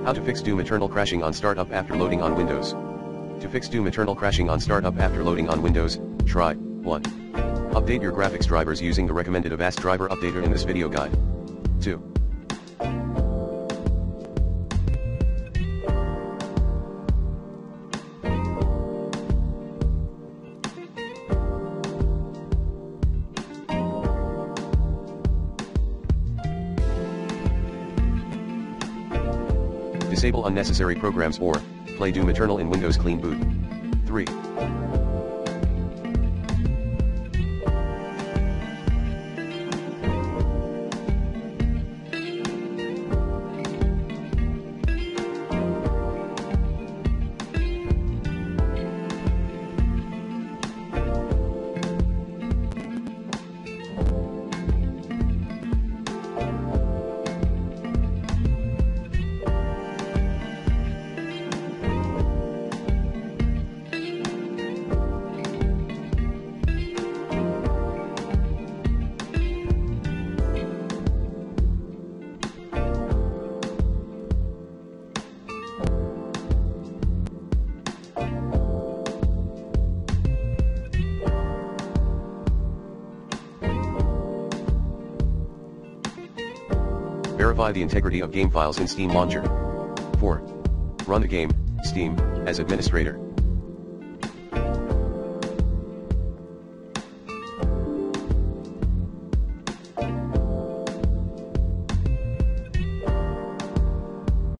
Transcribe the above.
How to fix Doom Eternal crashing on startup after loading on Windows. To fix Doom Eternal crashing on startup after loading on Windows, try 1. Update your graphics drivers using the recommended Avast driver updater in this video guide. 2. Disable unnecessary programs or play Doom Eternal in Windows Clean Boot. 3. Verify the integrity of game files in Steam Launcher. 4. Run the game, Steam, as administrator.